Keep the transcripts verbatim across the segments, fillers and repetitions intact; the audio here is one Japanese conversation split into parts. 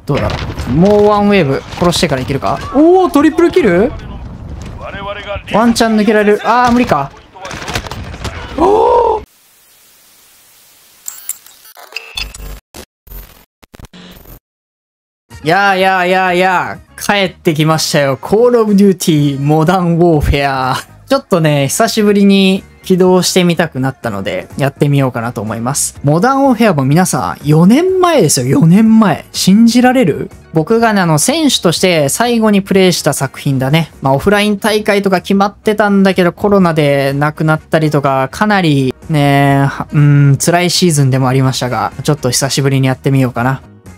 どうだろう。もうワンウェーブ殺してからいけるか。おお、トリプルキル。ワンチャン抜けられる。あー無理か。おお、いやーいやーいやーいやー、帰ってきましたよ。コールオブデューティーモダンウォーフェア。ちょっとね、久しぶりに起動してみたくなったので、やってみようかなと思います。モダンウォーフェアも皆さん、よねんまえですよ、よねんまえ。信じられる？僕がね、あの、選手として最後にプレイした作品だね。まあ、オフライン大会とか決まってたんだけど、コロナで亡くなったりとか、かなり、ね、うん、辛いシーズンでもありましたが、ちょっと久しぶりにやってみようかな。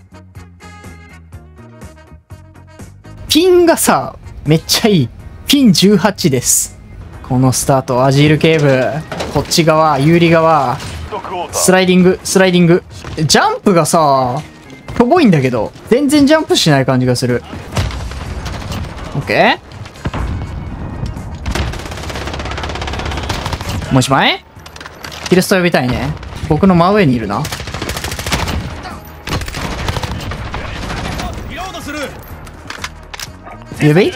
ピンがさ、めっちゃいい。ピンじゅうはちです。このスタート、アジールケーブ、こっち側、有利側、スライディング、スライディング。ジャンプがさ、しょぼいんだけど、全然ジャンプしない感じがする。オッケー。もう一枚キルスト呼びたいね。僕の真上にいるな。指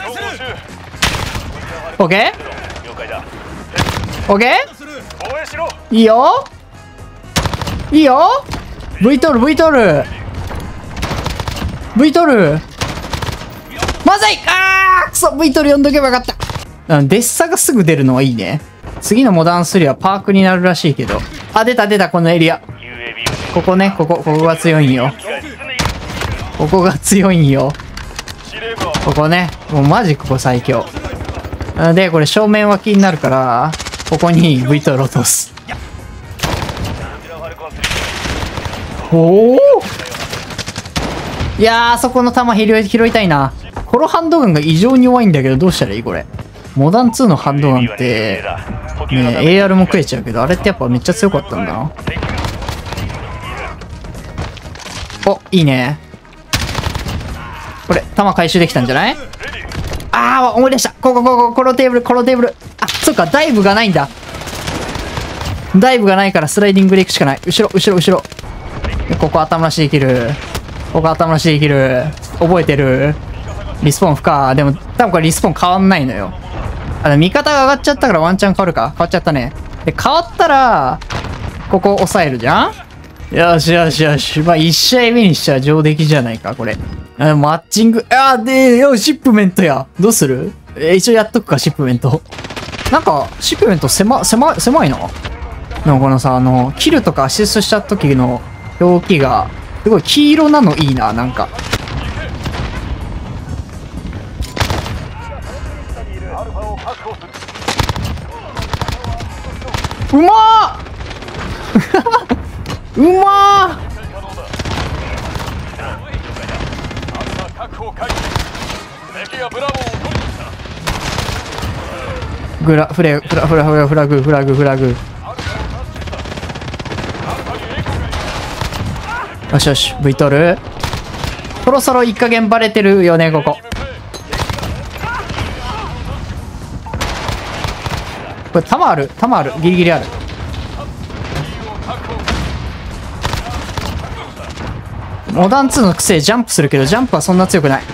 オッケーオッケー、いいよいいよ V 取る V 取る V 取る、まずい、あーくそ V 取る読んどけばよかった。デッサがすぐ出るのはいいね。次のモダンスリーはパークになるらしいけど、あ、出た出た、このエリア。ここね、ここここが強いんよ。ここが強いんよ。ここね、もうマジここ最強。で、これ正面脇になるから、ここに V トール落とす。おお、いやー、そこの弾拾い、拾いたいな。このハンドガンが異常に弱いんだけど、どうしたらいいこれ。モダンツーのハンドガンって、ね、エーアール も食えちゃうけど、あれってやっぱめっちゃ強かったんだな。お、いいね。これ、弾回収できたんじゃない？ああ、思い出した。ここ、ここ、このテーブル、このテーブル。あ、そっか、ダイブがないんだ。ダイブがないからスライディングで行くしかない。後ろ、後ろ、後ろ。ここ頭なしできる。ここ頭なしできる。覚えてる？リスポーン不可。でも、多分これリスポーン変わんないのよ。あ、でも味方が上がっちゃったからワンチャン変わるか。変わっちゃったね。で、変わったら、ここ押さえるじゃん？よしよしよし。まあ、一試合目にしちゃ上出来じゃないか、これ。あ、マッチング。あー、で、よ、シップメントや。どうする？えー、一応やっとくか、シップメント。なんか、シップメント狭、狭、狭いな。でもこのさ、あの、キルとかアシストした時の表記が、すごい黄色なのいいな、なんか。うまーうまーグラ、フレ、フラ、フラ、フラ、フラグ、フラグ、フラグ。よしよし、V 取る。そろそろいい加減バレてるよね、ここ。これ、弾ある、弾ある、ギリギリある。モダンツーの癖ジャンプするけど、ジャンプはそんな強くない。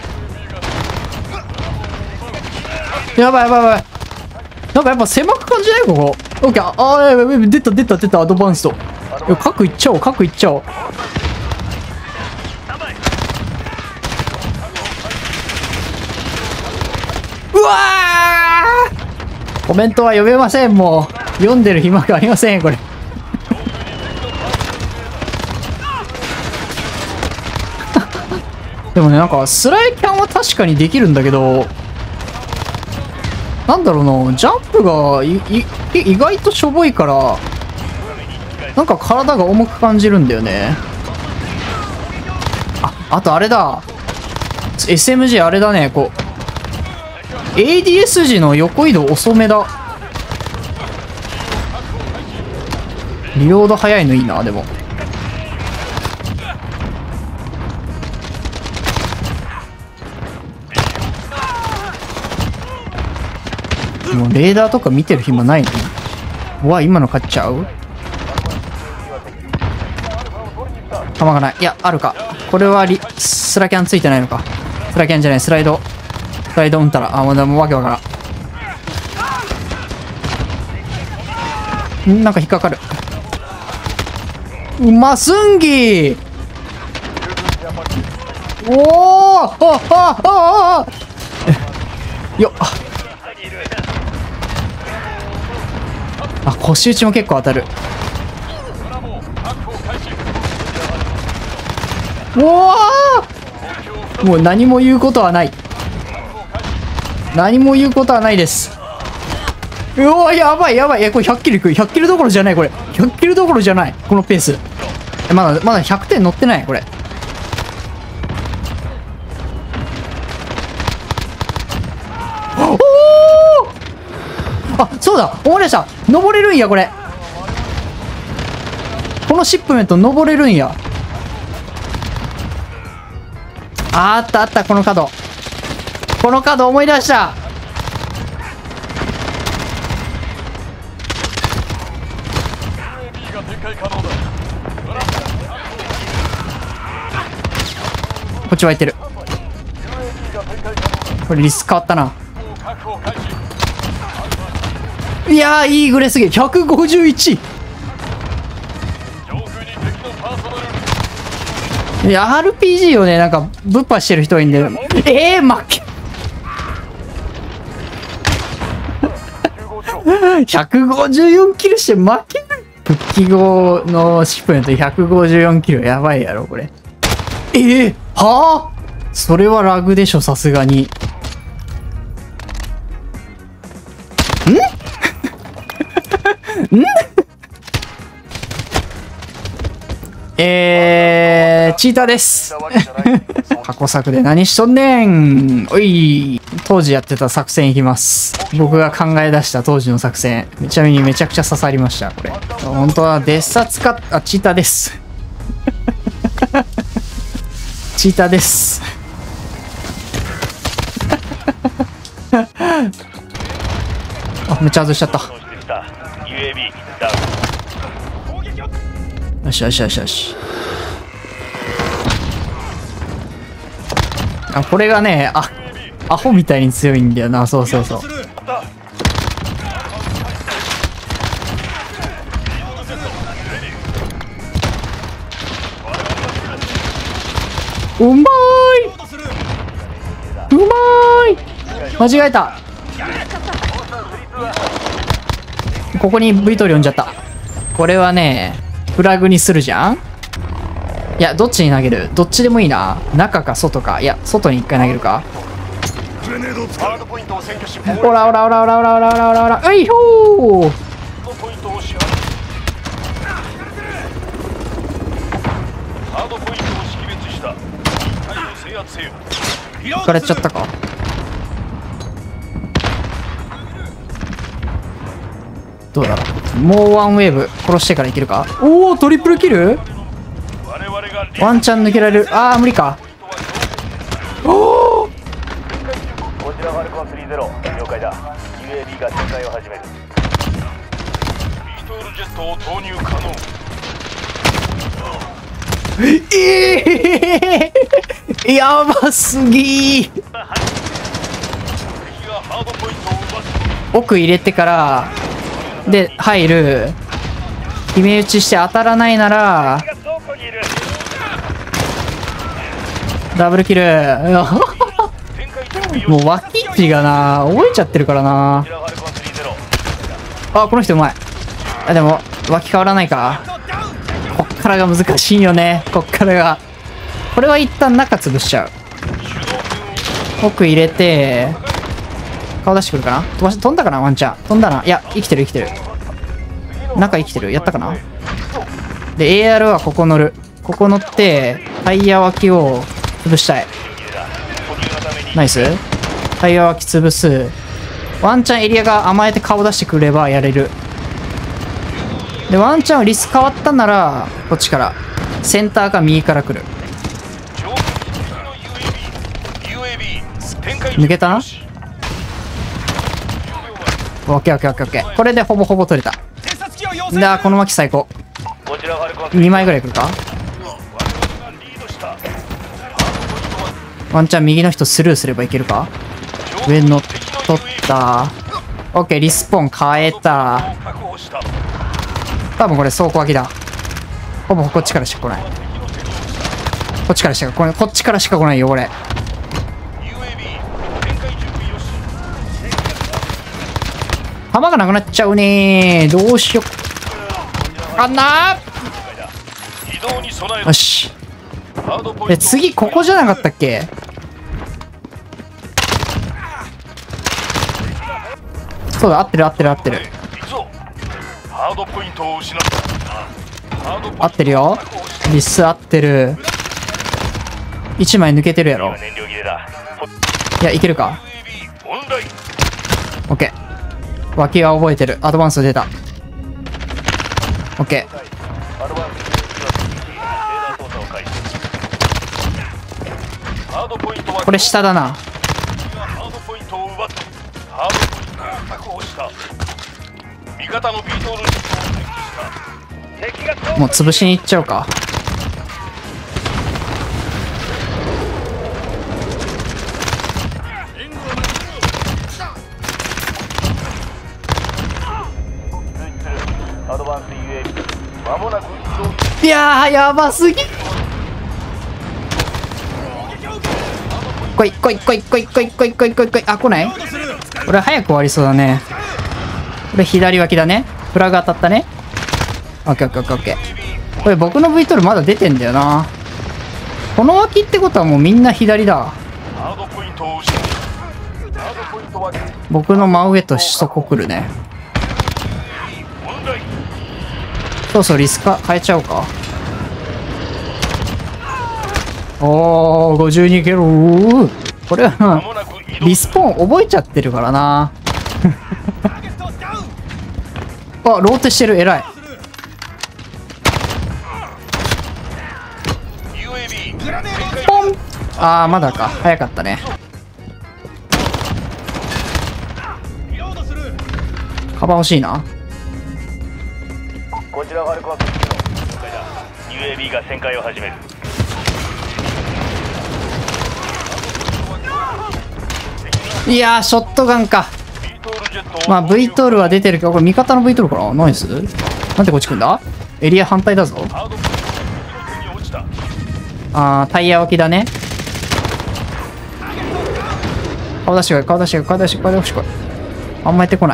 やばいやばいやばい。なんかやっぱ狭く感じないここ。オッケー。ああ、やばいやばい、出た出た出た、アドバンスト。いや、角いっちゃおう、角いっちゃおう。うわー、コメントは読めません。もう読んでる暇がありませんこれ。でもね、なんかスライキャンは確かにできるんだけど、なんだろうな、ジャンプがいい意外としょぼいから、なんか体が重く感じるんだよね。あ、あとあれだ。エスエムジー あれだね、こう。エーディーエス 時の横移動遅めだ。リロード早いのいいな、でも。もうレーダーとか見てる暇ないの？うわ、今の勝っちゃう？弾がない。いや、あるか。 これはリスラキャンついてないのか。スラキャンじゃない、スライド。スライドうんたら。あ、もうでもわけわからん。んなんか引っかかる。うますんぎー。おおああああよっ。あ、腰打ちも結構当たる。おおもう何も言うことはない。何も言うことはないです。うおーやばいやばい。え、これひゃっキルいく。ひゃっキルどころじゃないこれ。ひゃっキルどころじゃない。このペース。え、まだ、まだひゃくてん乗ってないこれ。おおあ、そうだ思い出した。登れるんやこれ。このシップメント登れるんや。あーあったあった。この角この角思い出した。こっち湧いてる。これリス変わったな。いやーいいグレすげえ。ひゃくごじゅういち。いや アールピージー をねなんかぶっ破してる人がいいんだよ。えー、負けひゃくごじゅうよんキルして負ける。復帰後のシップメントひゃくごじゅうよんキルやばいやろこれ。えー、はあそれはラグでしょさすがに。んんえー、チーターです。過去作で何しとんねん。おい。当時やってた作戦いきます。僕が考え出した当時の作戦。ちなみにめちゃくちゃ刺さりました、これ。本当はデッサ使っ、あ、チーターです。チーターです。あ、めっちゃ外しちゃった。よしよしよしよし。あ、これがね、あ、アホみたいに強いんだよな。そうそうそう。うまーいうまーい。間違えた。ここに V トリオンじゃった。これはねフラグにするじゃん。いやどっちに投げる。どっちでもいいな。中か外か。いや外に一回投げるか。ほらほらほらほらほらほらほらほらほら。ういほー。引かれちゃったか。どうだろう。もうワンウェーブ殺してからいけるか。おおトリプルキル。ワンチャン抜けられる。ああ無理か。おおこちらファルコンスリーゼロ了解だ。 ユーエービー が展開を始める。ビトールジェットを投入可能。ええー、やばすぎー。奥入れてからで入る。決め打ちして当たらないならダブルキル。もう脇っちがな覚えちゃってるからな。あこの人うまい。あでも脇変わらないか。こっからが難しいよね。こっからが。これは一旦中潰しちゃう。奥入れて顔出してくるかな。飛ばし飛んだかな。ワンチャン飛んだな。いや生きてる生きてる。中生きてる。やったかな。で エーアール はここ乗る。ここ乗ってタイヤ脇を潰したい。ナイス。タイヤ脇潰す。ワンチャンエリアが甘えて顔出してくればやれる。でワンチャンリス変わったならこっちからセンターか右から来る。抜けたな。オッケーオッケーオッケーオッケー。これでほぼほぼ取れた。でこの巻最高。にまいぐらい来るか。 ワンチャン右の人スルーすればいけるか。上乗っ取った。オッケー、リスポーン変えた。多分これ倉庫空きだ。ほぼこっちからしか来ない。こっちからしかこれこっちからしか来ないよこれ。弾がなくなっちゃうねー。どうしよっかなー。よし。え、次ここじゃなかったっけ。そうだ、合ってる合ってる合ってる合ってるよ。リス合ってる。いちまい抜けてるやろ。いや、いけるか。オッケー。脇は覚えてる。アドバンス出た。オッケー。これ下だな。もう潰しに行っちゃうか。いやー、やばすぎ。来い来い来い来い来い来い来い来い来い。あ、来ない。これ早く終わりそうだね。これ左脇だね。フラグ当たったね。オッケーオッケーオッケーオッケー。これ僕の ブイトールまだ出てんだよな。この脇ってことはもうみんな左だ。僕の真上とそこ来るね。そうそう、リスカ変えちゃおうか。おー、ごじゅうにキロ。これはリスポーン覚えちゃってるからな。あ、ローテしてる。偉い。ポン。あー、まだか。早かったね。カバー欲しいな。こちらがアルコア ユーエービー が旋回を始める。いやー、ショットガンか。まあ ブイトールは出てるけど、これ味方の ブイトールかな。ナイス。なんでこっち来んだ。エリア反対だぞ。あー、タイヤ脇だね。顔出してこい、顔出してこい、顔出してこい、顔出してこい。あんまやってこない。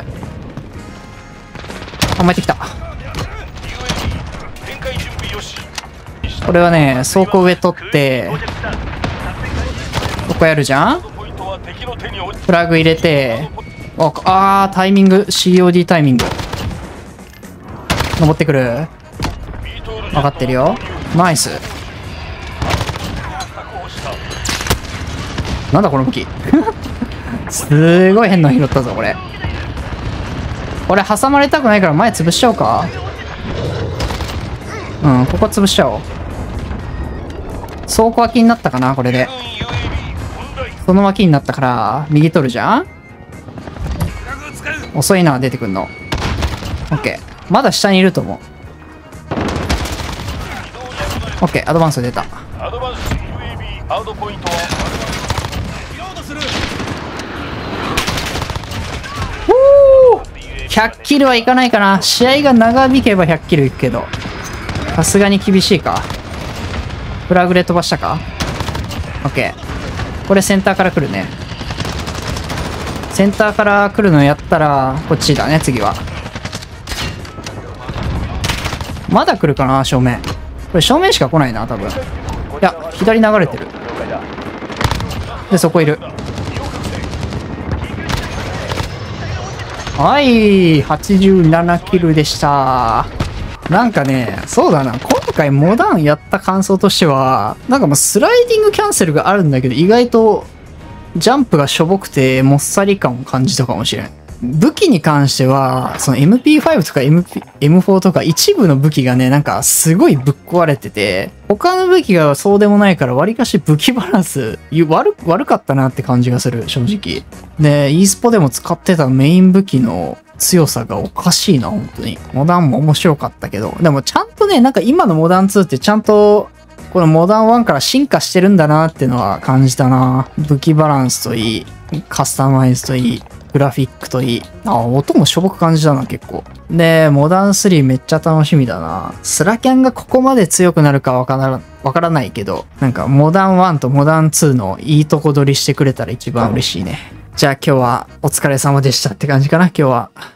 あんまやってきた。これはね、倉庫上取って、ここやるじゃん。フラグ入れて、あー、タイミング、シーオーディー タイミング。登ってくる。分かってるよ。ナイス。なんだこの武器。すごい変なの拾ったぞ、これ。これ挟まれたくないから前潰しちゃおうか。うん、ここ潰しちゃおう。倉庫脇になったかな、これで。その脇になったから、右取るじゃん。遅いな、出てくんの。オッケー。まだ下にいると思う。オッケー、アドバンス出た。ひゃっキルはいかないかな。試合が長引けばひゃっキルいくけど、さすがに厳しいか。フラグで飛ばしたか。オッケー。これセンターから来るね。センターから来るのやったらこっちだね。次はまだ来るかな。正面。これ正面しか来ないな多分。いや、左流れてる。でそこいる。はい、はちじゅうななキルでした。なんかね、そうだな、今回モダンやった感想としては、なんかもうスライディングキャンセルがあるんだけど、意外とジャンプがしょぼくてもっさり感を感じたかもしれん。武器に関しては、その エムピーファイブ とか エムピー、エムフォー とか一部の武器がね、なんかすごいぶっ壊れてて、他の武器がそうでもないから割かし武器バランス悪、悪かったなって感じがする、正直。で、e スポでも使ってたメイン武器の強さがおかしいな、本当に。モダンも面白かったけど、でもちゃんとね、なんか今のモダンツーってちゃんと、ここのモダンワンから進化してるんだなっていうのは感じたな。武器バランスといい、カスタマイズといい、グラフィックといい。あ、音もしょぼく感じたな、結構。で、モダンスリーめっちゃ楽しみだな。スラキャンがここまで強くなるかわから、わからないけど、なんかモダンワンとモダンツーのいいとこ取りしてくれたら一番嬉しいね。じゃあ今日はお疲れ様でしたって感じかな、今日は。